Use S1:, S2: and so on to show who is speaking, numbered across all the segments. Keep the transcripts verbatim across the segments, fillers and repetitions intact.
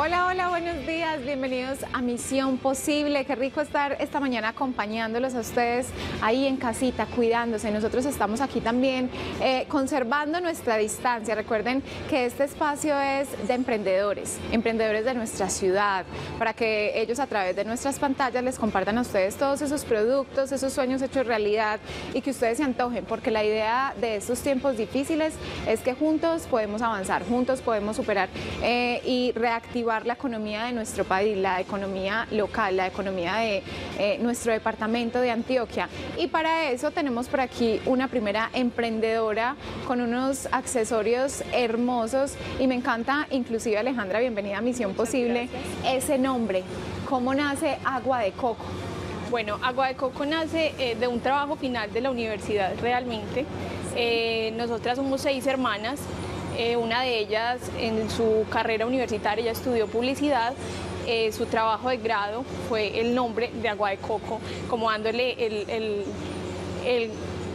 S1: Hola, hola, buenos días, bienvenidos a Misión Posible. Qué rico estar esta mañana acompañándolos a ustedes ahí en casita, cuidándose. Nosotros estamos aquí también eh, conservando nuestra distancia. Recuerden que este espacio es de emprendedores, emprendedores de nuestra ciudad, para que ellos a través de nuestras pantallas les compartan a ustedes todos esos productos, esos sueños hechos realidad y que ustedes se antojen, porque la idea de estos tiempos difíciles es que juntos podemos avanzar, juntos podemos superar eh, y reactivar la economía de nuestro país, la economía local, la economía de eh, nuestro departamento de Antioquia. Y para eso tenemos por aquí una primera emprendedora con unos accesorios hermosos y me encanta, inclusive Alejandra, bienvenida a Misión
S2: Muchas
S1: Posible,
S2: gracias.
S1: ese nombre. ¿Cómo nace Agua de Coco?
S2: Bueno, Agua de Coco nace eh, de un trabajo final de la universidad realmente. Eh, nosotras somos seis hermanas. Eh, una de ellas en su carrera universitaria ella estudió publicidad, eh, su trabajo de grado fue el nombre de Agua de Coco, como dándole el, el, el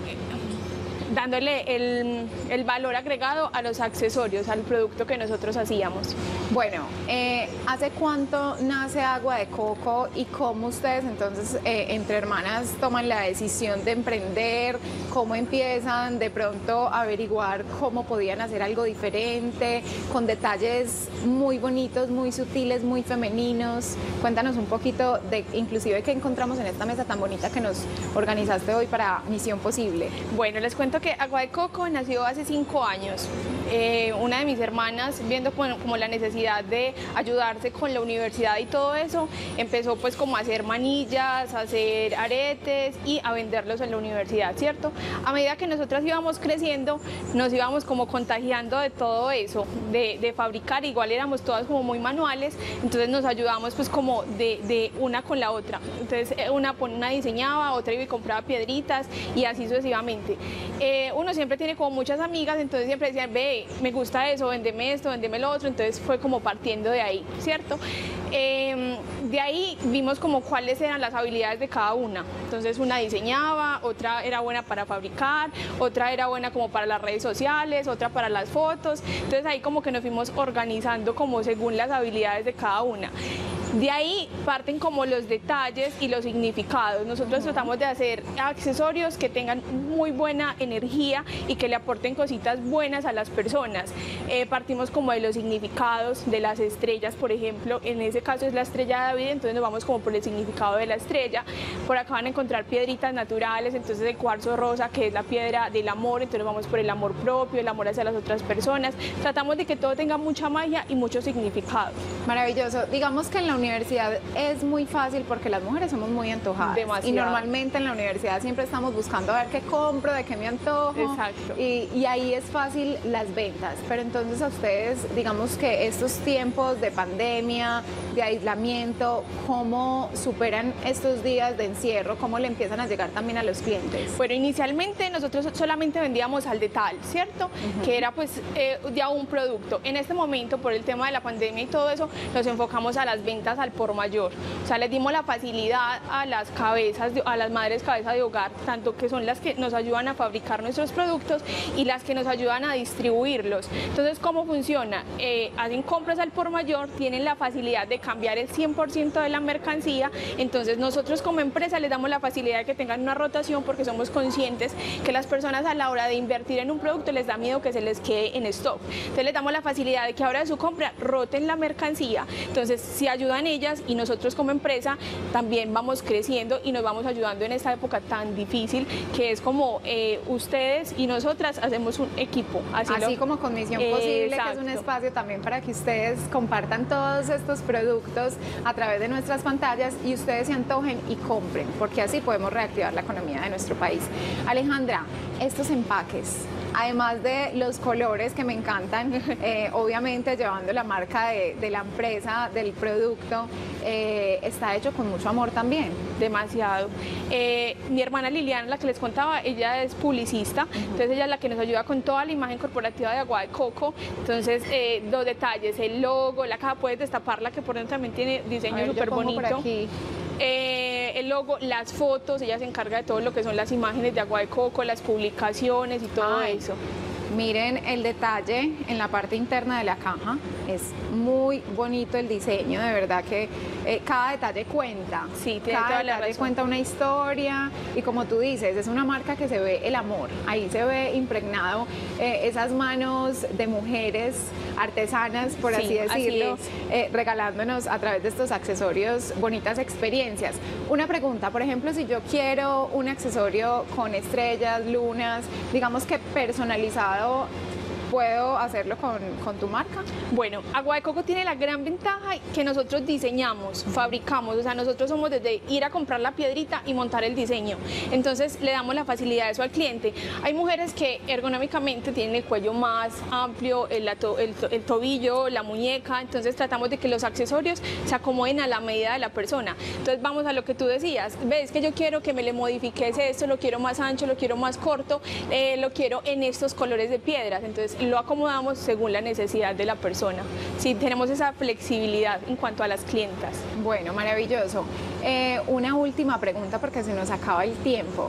S2: dándole el, el valor agregado a los accesorios, al producto que nosotros hacíamos.
S1: Bueno, eh, ¿hace cuánto nace Agua de Coco y cómo ustedes entonces eh, entre hermanas toman la decisión de emprender? ¿Cómo empiezan de pronto a averiguar cómo podían hacer algo diferente, con detalles muy bonitos, muy sutiles, muy femeninos? Cuéntanos un poquito de inclusive qué encontramos en esta mesa tan bonita que nos organizaste hoy para Misión Posible.
S2: Bueno, les cuento que Agua de Coco nació hace cinco años. Eh, una de mis hermanas, viendo como, como la necesidad de ayudarse con la universidad y todo eso, empezó pues como a hacer manillas, a hacer aretes y a venderlos en la universidad, ¿cierto? A medida que nosotras íbamos creciendo, nos íbamos como contagiando de todo eso, de, de fabricar, igual éramos todas como muy manuales, entonces nos ayudamos pues como de, de una con la otra. Entonces una, una diseñaba, otra iba y compraba piedritas y así sucesivamente. Eh, uno siempre tiene como muchas amigas, entonces siempre decían, ve, me gusta eso, vendeme esto, vendeme lo otro, entonces fue como partiendo de ahí, ¿cierto? Eh, de ahí vimos como cuáles eran las habilidades de cada una, entonces una diseñaba, otra era buena para fabricar, otra era buena como para las redes sociales, otra para las fotos, entonces ahí como que nos fuimos organizando como según las habilidades de cada una. De ahí parten como los detalles y los significados. Nosotros tratamos de hacer accesorios que tengan muy buena energía y que le aporten cositas buenas a las personas. Eh, partimos como de los significados de las estrellas, por ejemplo, en ese caso es la estrella de David, entonces nos vamos como por el significado de la estrella. Por acá van a encontrar piedritas naturales, entonces el cuarzo rosa, que es la piedra del amor, entonces vamos por el amor propio, el amor hacia las otras personas. Tratamos de que todo tenga mucha magia y mucho significado.
S1: Maravilloso. Digamos que en la universidad es muy fácil porque las mujeres somos muy antojadas.
S2: Demasiado.
S1: Y normalmente en la universidad siempre estamos buscando a ver qué compro, de qué me antojo.
S2: Exacto.
S1: Y, y ahí es fácil las ventas. Pero entonces a ustedes, digamos que estos tiempos de pandemia, de aislamiento, ¿cómo superan estos días de encierro? ¿Cómo le empiezan a llegar también a los clientes?
S2: Bueno, inicialmente nosotros solamente vendíamos al detalle, ¿cierto? Uh-huh. Que era pues eh, ya un producto. En este momento, por el tema de la pandemia y todo eso, nos enfocamos a las ventas al por mayor. O sea, les dimos la facilidad a las cabezas, de, a las madres cabeza de hogar, tanto que son las que nos ayudan a fabricar nuestros productos y las que nos ayudan a distribuirlos. Entonces, ¿cómo funciona? Eh, hacen compras al por mayor, tienen la facilidad de cambiar el cien por ciento de la mercancía, entonces nosotros como empresa les damos la facilidad de que tengan una rotación porque somos conscientes que las personas a la hora de invertir en un producto les da miedo que se les quede en stock. Entonces les damos la facilidad de que ahora de su compra roten la mercancía, entonces si ayudan ellas y nosotros como empresa también vamos creciendo y nos vamos ayudando en esta época tan difícil que es como eh, ustedes y nosotras hacemos un equipo. Así,
S1: Así
S2: lo,
S1: como con Misión Posible,
S2: exacto.
S1: que es un espacio también para que ustedes compartan todos estos productos a través de nuestras pantallas y ustedes se antojen y compren, porque así podemos reactivar la economía de nuestro país. Alejandra, estos empaques, además de los colores que me encantan, eh, obviamente llevando la marca de, de la empresa, del producto, eh, está hecho con mucho amor también.
S2: Demasiado. Eh, mi hermana Liliana, la que les contaba, ella es publicista, uh-huh. Entonces ella es la que nos ayuda con toda la imagen corporativa de Agua de Coco, entonces eh, los detalles, el logo, la caja, puedes destaparla que por dentro también tiene diseño súper bonito.
S1: Por aquí.
S2: Eh, el logo, las fotos, ella se encarga de todo lo que son las imágenes de Agua de Coco, las publicaciones y todo
S1: Ay.
S2: eso.
S1: Miren el detalle en la parte interna de la caja, es muy bonito el diseño, de verdad que eh, cada detalle cuenta.
S2: Sí, tiene
S1: cada
S2: toda la
S1: detalle
S2: razón.
S1: cuenta una historia y como tú dices, es una marca que se ve el amor, ahí se ve impregnado eh, esas manos de mujeres artesanas, por
S2: Sí,
S1: así decirlo,
S2: así
S1: eh, regalándonos a través de estos accesorios bonitas experiencias. Una pregunta, por ejemplo, si yo quiero un accesorio con estrellas, lunas, digamos que personalizado, ¿puedo hacerlo con, con tu marca?
S2: Bueno, Agua de Coco tiene la gran ventaja que nosotros diseñamos, fabricamos, o sea, nosotros somos desde ir a comprar la piedrita y montar el diseño. Entonces le damos la facilidad de eso al cliente. Hay mujeres que ergonómicamente tienen el cuello más amplio, el, el, el, el tobillo, la muñeca, entonces tratamos de que los accesorios se acomoden a la medida de la persona. Entonces vamos a lo que tú decías, ves que yo quiero que me le modifiques esto, lo quiero más ancho, lo quiero más corto, eh, lo quiero en estos colores de piedras, entonces lo acomodamos según la necesidad de la persona. Sí, tenemos esa flexibilidad en cuanto a las clientas.
S1: Bueno, maravilloso. Eh, una última pregunta porque se nos acaba el tiempo.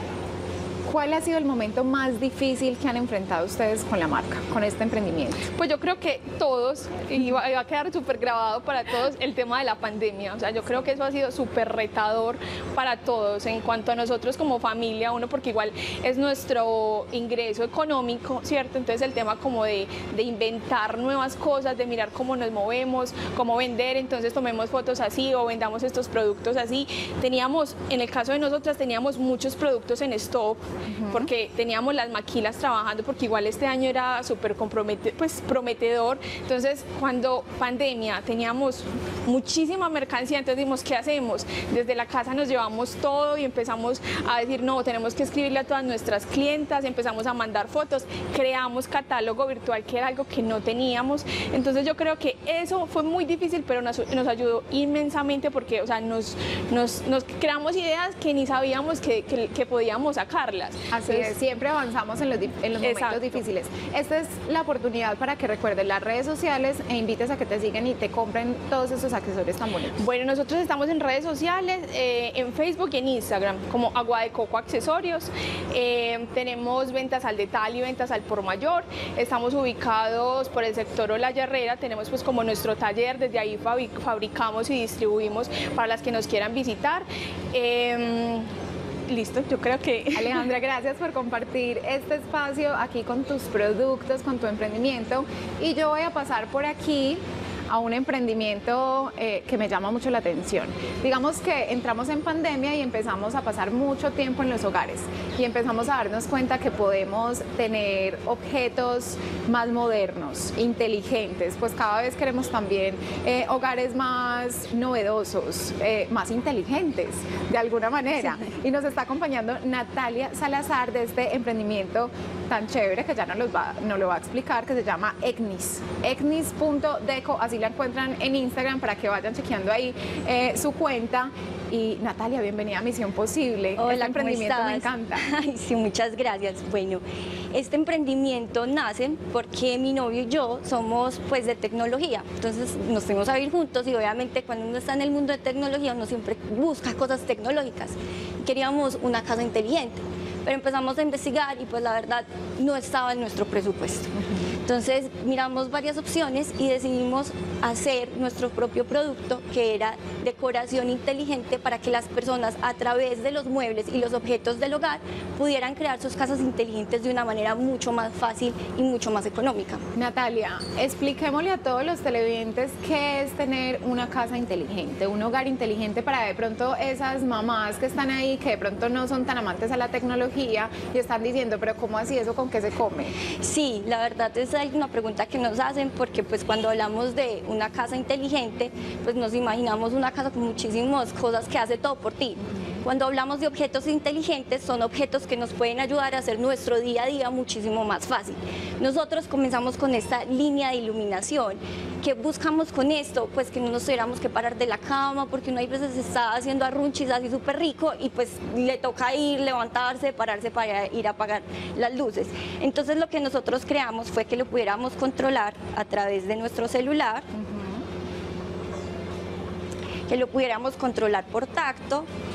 S1: ¿Cuál ha sido el momento más difícil que han enfrentado ustedes con la marca, con este emprendimiento?
S2: Pues yo creo que todos, y va, va a quedar súper grabado para todos, el tema de la pandemia. O sea, yo creo que eso ha sido súper retador para todos en cuanto a nosotros como familia, uno porque igual es nuestro ingreso económico, ¿cierto? Entonces el tema como de, de inventar nuevas cosas, de mirar cómo nos movemos, cómo vender, entonces tomemos fotos así o vendamos estos productos así. Teníamos, en el caso de nosotras, teníamos muchos productos en stock, Uh-huh. porque teníamos las maquilas trabajando, porque igual este año era súper pues, prometedor. Entonces, cuando pandemia teníamos muchísima mercancía, entonces dijimos, ¿qué hacemos? Desde la casa nos llevamos todo y empezamos a decir, no, tenemos que escribirle a todas nuestras clientas, empezamos a mandar fotos, creamos catálogo virtual, que era algo que no teníamos. Entonces, yo creo que eso fue muy difícil, pero nos, nos ayudó inmensamente porque, o sea, nos, nos, nos creamos ideas que ni sabíamos que, que, que podíamos sacarlas.
S1: Así Entonces, es, siempre avanzamos en los, en los momentos exacto. difíciles. Esta es la oportunidad para que recuerdes las redes sociales e invites a que te sigan y te compren todos esos accesorios tan bonitos.
S2: Bueno, nosotros estamos en redes sociales, eh, en Facebook y en Instagram, como Agua de Coco Accesorios. Eh, tenemos ventas al detalle y ventas al por mayor. Estamos ubicados por el sector Olaya Herrera, tenemos pues como nuestro taller, desde ahí fabricamos y distribuimos para las que nos quieran visitar. Eh, Listo, yo creo que...
S1: Alejandra, gracias por compartir este espacio aquí con tus productos, con tu emprendimiento. Y yo voy a pasar por aquí a un emprendimiento eh, que me llama mucho la atención. Digamos que entramos en pandemia y empezamos a pasar mucho tiempo en los hogares y empezamos a darnos cuenta que podemos tener objetos más modernos, inteligentes, pues cada vez queremos también eh, hogares más novedosos, eh, más inteligentes de alguna manera. Sí. Y nos está acompañando Natalia Salazar de este emprendimiento tan chévere que ya nos lo va, nos lo va a explicar, que se llama Egnis, egnis punto deco, así la encuentran en Instagram para que vayan chequeando ahí eh, su cuenta. Y Natalia, bienvenida a Misión Posible.
S3: Hola,
S1: este emprendimiento
S3: ¿cómo
S1: me encanta.
S3: Ay, sí, muchas gracias. Bueno, este emprendimiento nace porque mi novio y yo somos pues de tecnología, entonces nos fuimos a vivir juntos y obviamente cuando uno está en el mundo de tecnología uno siempre busca cosas tecnológicas. Queríamos una casa inteligente, pero empezamos a investigar y pues la verdad no estaba en nuestro presupuesto. Entonces miramos varias opciones y decidimos hacer nuestro propio producto, que era decoración inteligente para que las personas a través de los muebles y los objetos del hogar pudieran crear sus casas inteligentes de una manera mucho más fácil y mucho más económica.
S1: Natalia, expliquémosle a todos los televidentes qué es tener una casa inteligente, un hogar inteligente para de pronto esas mamás que están ahí, que de pronto no son tan amantes a la tecnología y están diciendo, pero ¿cómo así eso con qué se come?
S3: Sí, la verdad es una pregunta que nos hacen porque pues cuando hablamos de una casa inteligente, pues nos imaginamos una casa con muchísimas cosas que hace todo por ti. Cuando hablamos de objetos inteligentes, son objetos que nos pueden ayudar a hacer nuestro día a día muchísimo más fácil. Nosotros comenzamos con esta línea de iluminación. ¿Qué buscamos con esto? Pues que no nos tuviéramos que parar de la cama, porque uno hay veces está haciendo arrunchis así súper rico y pues le toca ir, levantarse, pararse para ir a apagar las luces. Entonces lo que nosotros creamos fue que lo pudiéramos controlar a través de nuestro celular, uh-huh. que lo pudiéramos controlar por tacto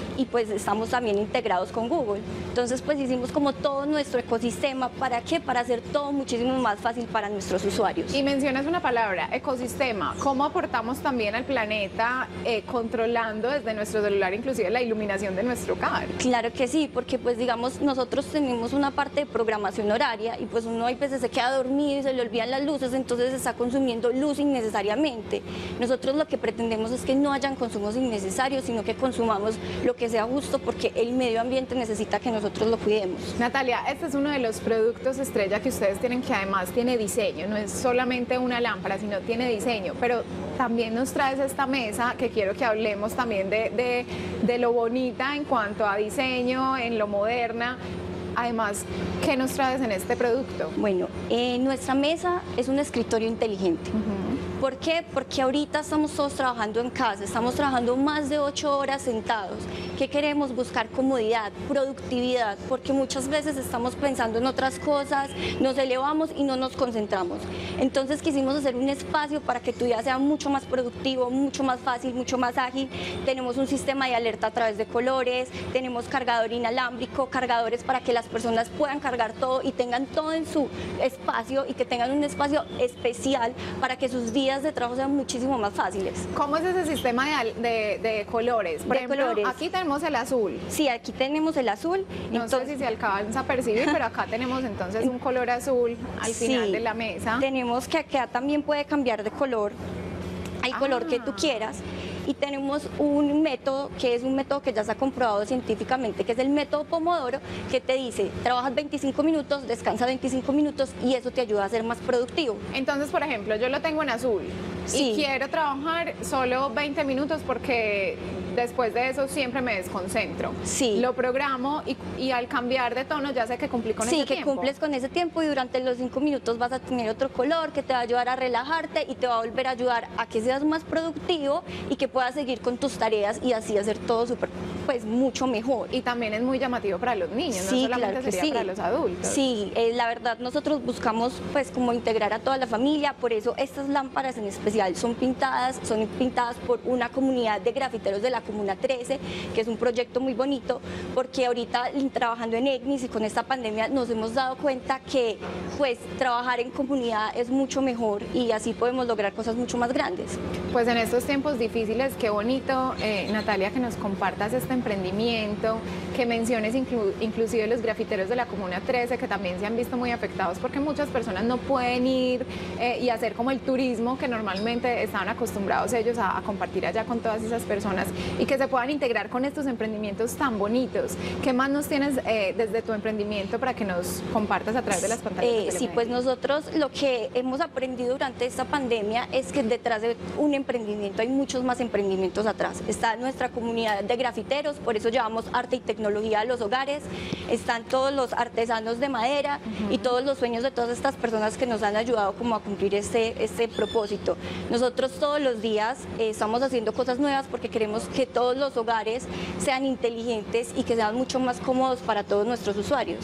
S3: y pues estamos también integrados con Google. Entonces pues hicimos como todo nuestro ecosistema, ¿para qué? Para hacer todo muchísimo más fácil para nuestros usuarios.
S1: Y mencionas una palabra, ecosistema. ¿Cómo aportamos también al planeta eh, controlando desde nuestro celular inclusive la iluminación de nuestro hogar?
S3: Claro que sí, porque pues digamos nosotros tenemos una parte de programación horaria y pues uno hay veces se queda dormido y se le olvidan las luces, entonces está consumiendo luz innecesariamente. Nosotros lo que pretendemos es que no hayan consumos innecesarios, sino que consumamos lo que sea justo, porque el medio ambiente necesita que nosotros lo cuidemos.
S1: Natalia, este es uno de los productos estrella que ustedes tienen, que además tiene diseño, no es solamente una lámpara, sino tiene diseño, pero también nos traes esta mesa que quiero que hablemos también de, de, de lo bonita en cuanto a diseño, en lo moderna. Además, ¿qué nos traes en este producto?
S3: Bueno, eh, nuestra mesa es un escritorio inteligente. Uh-huh. ¿Por qué? Porque ahorita estamos todos trabajando en casa, estamos trabajando más de ocho horas sentados. ¿Qué queremos? Buscar comodidad, productividad, porque muchas veces estamos pensando en otras cosas, nos elevamos y no nos concentramos. Entonces quisimos hacer un espacio para que tu día sea mucho más productivo, mucho más fácil, mucho más ágil. Tenemos un sistema de alerta a través de colores, tenemos cargador inalámbrico, cargadores para que las personas puedan cargar todo y tengan todo en su espacio, y que tengan un espacio especial para que sus días de trabajo sean muchísimo más fáciles.
S1: ¿Cómo es ese sistema de, de, de colores? Por
S3: de
S1: ejemplo,
S3: colores.
S1: Aquí tenemos el azul.
S3: Sí, aquí tenemos el azul.
S1: No entonces, sé si se alcanza a percibir, pero acá tenemos entonces un color azul al final sí, de la mesa.
S3: Tenemos que acá también puede cambiar de color, hay ah. color que tú quieras. Y tenemos un método que es un método que ya se ha comprobado científicamente, que es el método Pomodoro, que te dice, trabajas veinticinco minutos, descansas veinticinco minutos y eso te ayuda a ser más productivo.
S1: Entonces, por ejemplo, yo lo tengo en azul sí. y quiero trabajar solo veinte minutos porque después de eso siempre me desconcentro.
S3: Sí.
S1: Lo programo y, y al cambiar de tono ya sé que cumplí con
S3: sí,
S1: ese tiempo.
S3: Sí, que cumples con ese tiempo y durante los cinco minutos vas a tener otro color que te va a ayudar a relajarte y te va a volver a ayudar a que seas más productivo y que puedas seguir con tus tareas y así hacer todo súper, pues mucho mejor.
S1: Y también es muy llamativo para los niños,
S3: sí,
S1: no solamente
S3: claro que
S1: sería
S3: sí.
S1: para los adultos.
S3: Sí, eh, la verdad nosotros buscamos pues como integrar a toda la familia, por eso estas lámparas en especial son pintadas, son pintadas por una comunidad de grafiteros de la Comuna trece, que es un proyecto muy bonito, porque ahorita trabajando en EGNIS y con esta pandemia nos hemos dado cuenta que pues trabajar en comunidad es mucho mejor y así podemos lograr cosas mucho más grandes.
S1: Pues en estos tiempos difíciles, qué bonito, eh, Natalia, que nos compartas este emprendimiento, que menciones inclu inclusive los grafiteros de la Comuna trece, que también se han visto muy afectados porque muchas personas no pueden ir eh, y hacer como el turismo que normalmente estaban acostumbrados ellos a, a compartir allá con todas esas personas, y que se puedan integrar con estos emprendimientos tan bonitos. ¿Qué más nos tienes eh, desde tu emprendimiento para que nos compartas a través de las pantallas?
S3: Eh, sí, pues nosotros lo que hemos aprendido durante esta pandemia es que detrás de un emprendimiento hay muchos más emprendimientos atrás. Está nuestra comunidad de grafiteros, por eso llevamos arte y tecnología a los hogares, están todos los artesanos de madera uh-huh. y todos los sueños de todas estas personas que nos han ayudado como a cumplir este, este propósito. Nosotros todos los días eh, estamos haciendo cosas nuevas porque queremos que todos los hogares sean inteligentes y que sean mucho más cómodos para todos nuestros usuarios.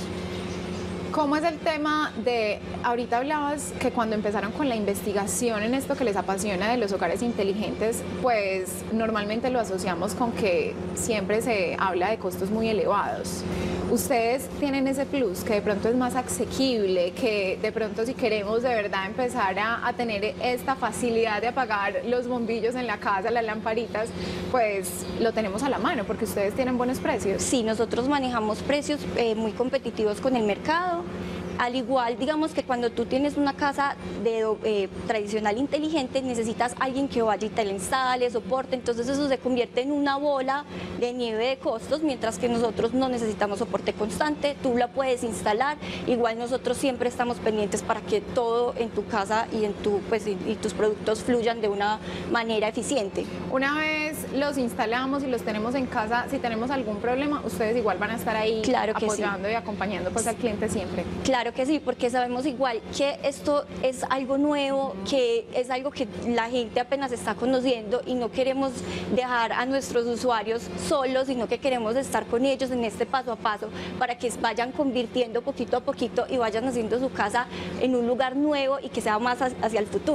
S1: ¿Cómo es el tema de, ahorita hablabas que cuando empezaron con la investigación en esto que les apasiona de los hogares inteligentes, pues normalmente lo asociamos con que siempre se habla de costos muy elevados. Ustedes tienen ese plus, que de pronto es más asequible, que de pronto si queremos de verdad empezar a, a tener esta facilidad de apagar los bombillos en la casa, las lamparitas, pues lo tenemos a la mano porque ustedes tienen buenos precios.
S3: Sí, nosotros manejamos precios eh, muy competitivos con el mercado. Al igual, digamos que cuando tú tienes una casa de, eh, tradicional inteligente, necesitas alguien que vaya y te la instale, soporte, entonces eso se convierte en una bola de nieve de costos, mientras que nosotros no necesitamos soporte constante, tú la puedes instalar, igual nosotros siempre estamos pendientes para que todo en tu casa y, en tu, pues, y, y tus productos fluyan de una manera eficiente.
S1: Una vez los instalamos y los tenemos en casa, si tenemos algún problema, ustedes igual van a estar ahí
S3: claro que
S1: apoyando
S3: sí.
S1: y acompañando pues, al cliente siempre.
S3: Claro que sí, porque sabemos igual que esto es algo nuevo, que es algo que la gente apenas está conociendo y no queremos dejar a nuestros usuarios solos, sino que queremos estar con ellos en este paso a paso para que vayan convirtiendo poquito a poquito y vayan haciendo su casa en un lugar nuevo y que sea más hacia el futuro.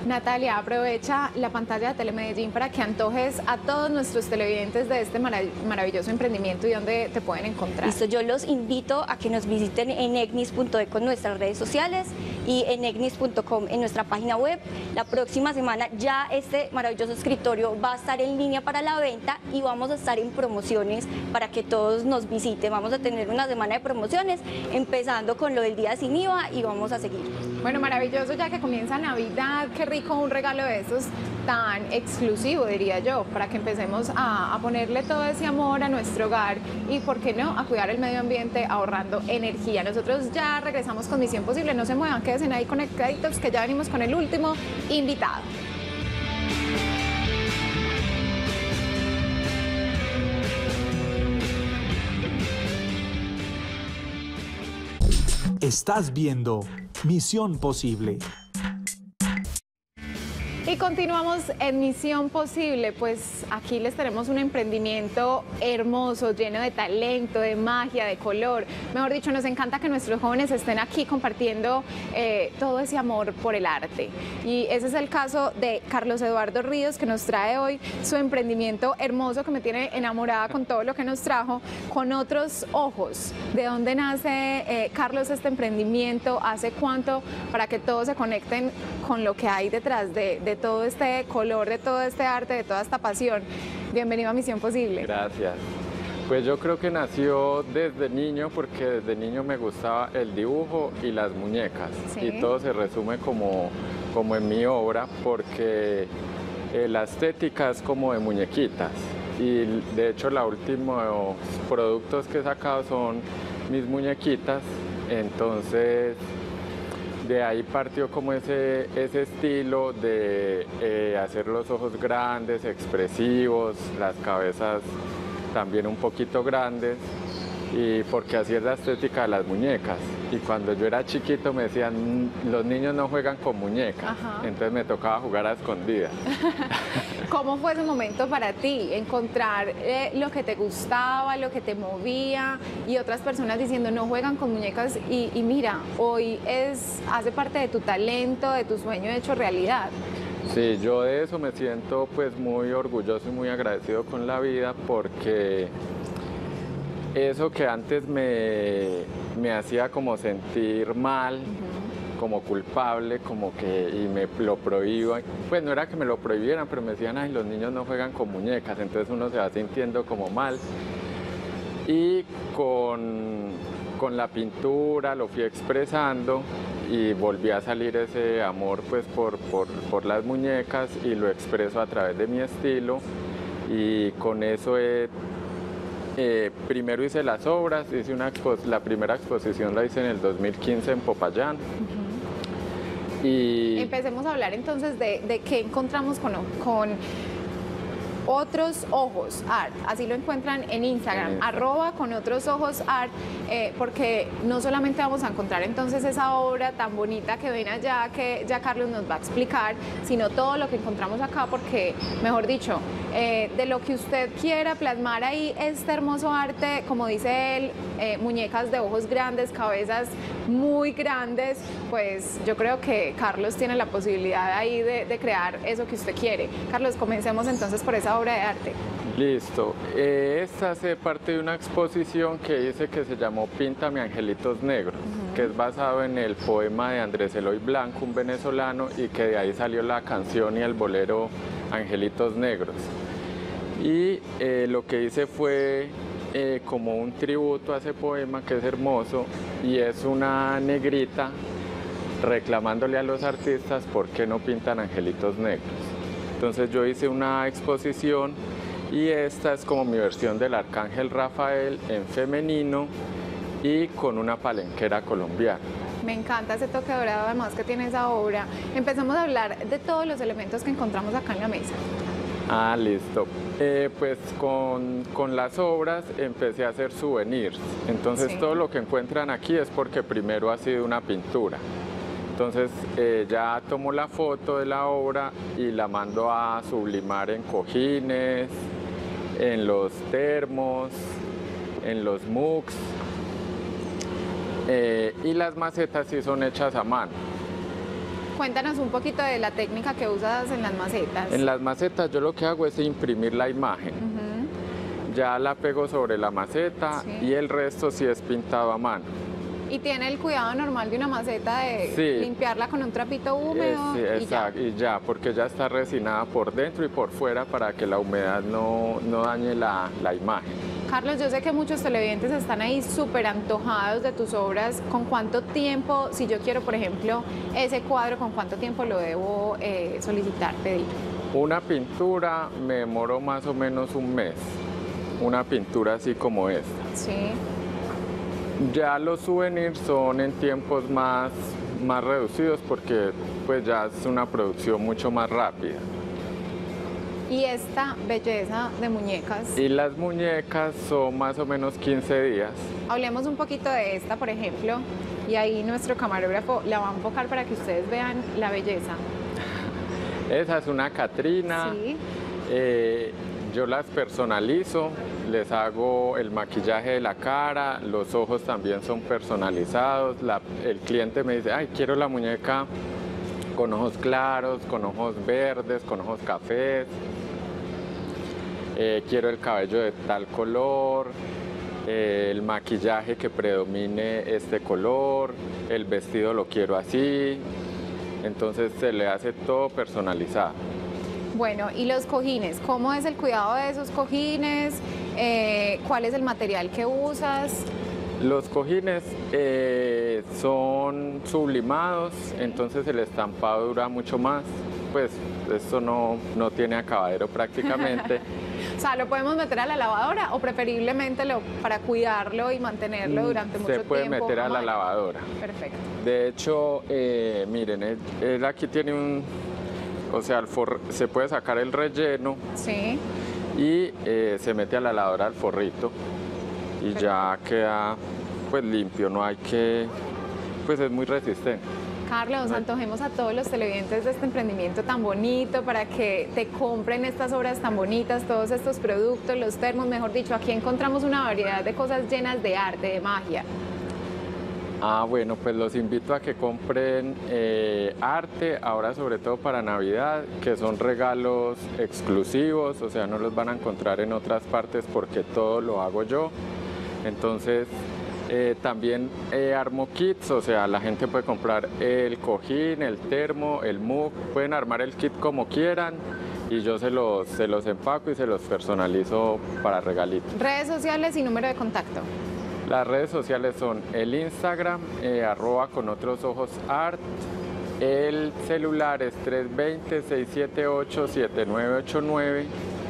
S1: Natalia, aprovecha la pantalla de Telemedellín para que antojes a todos nuestros televidentes de este marav maravilloso emprendimiento y dónde te pueden encontrar.
S3: Listo, yo los invito a que nos visiten en egnis punto eco en nuestras redes sociales y en egnis punto com en nuestra página web. La próxima semana ya este maravilloso escritorio va a estar en línea para la venta y vamos a estar en promociones para que todos nos visiten. Vamos a tener una semana de promociones, empezando con lo del día sin I V A y vamos a seguir.
S1: Bueno, maravilloso, ya que comienza Navidad, qué rico un regalo de esos tan exclusivo, diría yo, para que empecemos a, a ponerle todo ese amor a nuestro hogar y, ¿por qué no?, a cuidar el medio ambiente ahorrando energía. Nosotros ya regresamos con Misión Posible, no se muevan, quédense ahí conectaditos que ya venimos con el último invitado.
S4: Estás viendo Misión Posible.
S1: Y continuamos en Misión Posible, pues aquí les tenemos un emprendimiento hermoso, lleno de talento, de magia, de color. Mejor dicho, nos encanta que nuestros jóvenes estén aquí compartiendo eh, todo ese amor por el arte. Y ese es el caso de Carlos Eduardo Ríos, que nos trae hoy su emprendimiento hermoso, que me tiene enamorada con todo lo que nos trajo, con otros ojos. ¿De dónde nace, eh, Carlos, este emprendimiento? ¿Hace cuánto? Para que todos se conecten con lo que hay detrás de, de todo este color, de todo este arte, de toda esta pasión. Bienvenido a Misión Posible.
S5: Gracias. Pues yo creo que nació desde niño, porque desde niño me gustaba el dibujo y las muñecas.
S1: ¿Sí?
S5: Y todo se resume como, como en mi obra, porque eh, la estética es como de muñequitas. Y de hecho los últimos productos que he sacado son mis muñequitas. Entonces de ahí partió como ese, ese estilo de eh, hacer los ojos grandes, expresivos, las cabezas también un poquito grandes, y porque así es la estética de las muñecas. Y cuando yo era chiquito me decían, los niños no juegan con muñecas. Ajá. Entonces me tocaba jugar a escondidas.
S1: ¿Cómo fue ese momento para ti? Encontrar eh, lo que te gustaba, lo que te movía, y otras personas diciendo no juegan con muñecas, y, y mira, hoy es, hace parte de tu talento, de tu sueño hecho realidad.
S5: Sí, yo de eso me siento pues muy orgulloso y muy agradecido con la vida, porque eso que antes me, me hacía como sentir mal, uh-huh, como culpable, como que, y me lo prohíban, pues no era que me lo prohibieran, pero me decían, ay, los niños no juegan con muñecas, entonces uno se va sintiendo como mal. Y con, con la pintura lo fui expresando y volví a salir ese amor pues por, por, por las muñecas, y lo expreso a través de mi estilo, y con eso he Eh, primero hice las obras, hice una la primera exposición la hice en el dos mil quince en Popayán. Uh-huh. Y
S1: empecemos a hablar entonces de, de qué encontramos con, con Otros Ojos Art, así lo encuentran en Instagram, en arroba con Otros Ojos Art, eh, porque no solamente vamos a encontrar entonces esa obra tan bonita que ven allá, que ya Carlos nos va a explicar, sino todo lo que encontramos acá, porque, mejor dicho, eh, de lo que usted quiera plasmar ahí este hermoso arte, como dice él, eh, muñecas de ojos grandes, cabezas muy grandes, pues yo creo que Carlos tiene la posibilidad ahí de, de crear eso que usted quiere. Carlos, comencemos entonces por esa obra de arte.
S5: Listo. Eh, esta hace parte de una exposición que hice que se llamó Píntame Angelitos Negros, uh-huh, que es basado en el poema de Andrés Eloy Blanco, un venezolano, y que de ahí salió la canción y el bolero Angelitos Negros. Y eh, lo que hice fue eh, como un tributo a ese poema, que es hermoso, y es una negrita reclamándole a los artistas por qué no pintan angelitos negros. Entonces yo hice una exposición, y esta es como mi versión del Arcángel Rafael en femenino y con una palenquera colombiana.
S1: Me encanta ese toque dorado además que tiene esa obra. Empezamos a hablar de todos los elementos que encontramos acá en la mesa.
S5: Ah, listo. Eh, pues con, con las obras empecé a hacer souvenirs. Entonces sí, todo lo que encuentran aquí es porque primero ha sido una pintura. Entonces eh, ya tomo la foto de la obra y la mando a sublimar en cojines, en los termos, en los mugs, eh, y las macetas sí son hechas a mano.
S1: Cuéntanos un poquito de la técnica que usas en las macetas.
S5: En las macetas yo lo que hago es imprimir la imagen.
S1: Ujú.
S5: Ya la pego sobre la maceta
S1: Sí.
S5: y el resto sí es pintado a mano.
S1: Y tiene el cuidado normal de una maceta de
S5: Sí.
S1: limpiarla con un trapito húmedo.
S5: Eh, sí,
S1: y ya.
S5: exacto, y ya, porque ya está resinada por dentro y por fuera para que la humedad no, no dañe la, la imagen.
S1: Carlos, yo sé que muchos televidentes están ahí súper antojados de tus obras. ¿Con cuánto tiempo, si yo quiero, por ejemplo, ese cuadro, con cuánto tiempo lo debo eh, solicitar, pedir?
S5: Una pintura me demoró más o menos un mes, una pintura así como esta.
S1: Sí.
S5: Ya los souvenirs son en tiempos más, más reducidos porque pues ya es una producción mucho más rápida.
S1: Y esta belleza de muñecas.
S5: Y las muñecas son más o menos quince días.
S1: Hablemos un poquito de esta, por ejemplo, y ahí nuestro camarógrafo la va a enfocar para que ustedes vean la belleza.
S5: Esa es una Catrina.
S1: Sí.
S5: Eh, yo las personalizo, les hago el maquillaje de la cara, los ojos también son personalizados. La- el cliente me dice, ay, quiero la muñeca con ojos claros, con ojos verdes, con ojos cafés. Eh, quiero el cabello de tal color, eh, el maquillaje que predomine este color, el vestido lo quiero así. Entonces se le hace todo personalizado.
S1: Bueno, y los cojines, ¿cómo es el cuidado de esos cojines? Eh, ¿Cuál es el material que usas?
S5: Los cojines eh, son sublimados, entonces el estampado dura mucho más. Pues esto no, no tiene acabadero prácticamente.
S1: O sea, ¿lo podemos meter a la lavadora o preferiblemente lo, para cuidarlo y mantenerlo durante mucho
S5: Se
S1: tiempo?
S5: puede meter a la
S1: mano?
S5: lavadora.
S1: Perfecto.
S5: De hecho, eh, miren, él, él aquí tiene un, o sea, el for- se puede sacar el relleno
S1: Sí.
S5: y eh, se mete a la lavadora al forrito y ya queda pues limpio, no hay que, pues es muy resistente.
S1: Carlos, antojemos a todos los televidentes de este emprendimiento tan bonito para que te compren estas obras tan bonitas, todos estos productos, los termos, mejor dicho, aquí encontramos una variedad de cosas llenas de arte, de magia.
S5: Ah, bueno, pues los invito a que compren eh, arte, ahora sobre todo para Navidad, que son regalos exclusivos, o sea, no los van a encontrar en otras partes porque todo lo hago yo. Entonces, eh, también eh, armo kits, o sea, la gente puede comprar el cojín, el termo, el mug, pueden armar el kit como quieran y yo se los, se los empaco y se los personalizo para regalitos.
S1: Redes sociales y número de contacto.
S5: Las redes sociales son el Instagram, eh, arroba con otros ojos art, el celular es tres dos cero, seis siete ocho, siete nueve ocho nueve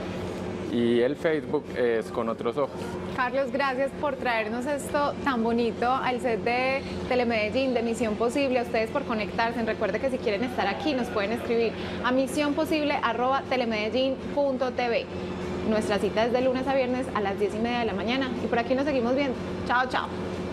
S5: y el Facebook es con otros ojos.
S1: Carlos, gracias por traernos esto tan bonito al set de Telemedellín, de Misión Posible, a ustedes por conectarse. Recuerde que si quieren estar aquí nos pueden escribir a misionposible arroba telemedellín punto tv. Nuestra cita es de lunes a viernes a las diez y media de la mañana y por aquí nos seguimos viendo. Chao, chao.